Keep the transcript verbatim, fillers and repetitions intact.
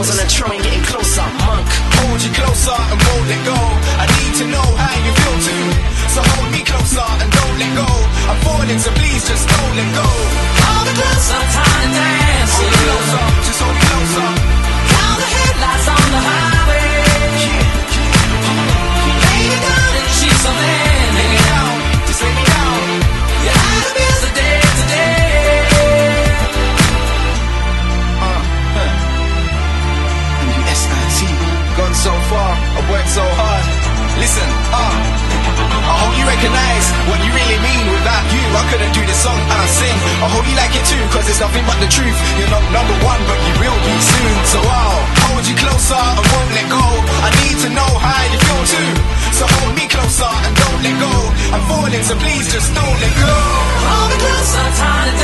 girls on the train getting closer, monk. Hold you closer and won't let go. I need to know how you feel too. So hold me closer and don't let go. I'm falling, so please just don't let go. Hold me closer, time to dance. Hold me closer, just hold me closer. Count the headlights on the highway. Lay me down in the sheets of man. Lay me down, just lay me down. Your heart is the day today. Uh, huh. S I T, gone so far, I've worked so hard. Listen, ah, uh, I hope you recognize what you really mean. Without you, I couldn't do this song and I sing. I hope you like it too, cause it's nothing but the truth. You're not number one, but you will be soon. So I'll hold you closer and won't let go. I need to know how you feel too. So hold me closer and don't let go. I'm falling, so please just don't let go. Hold me closer, time to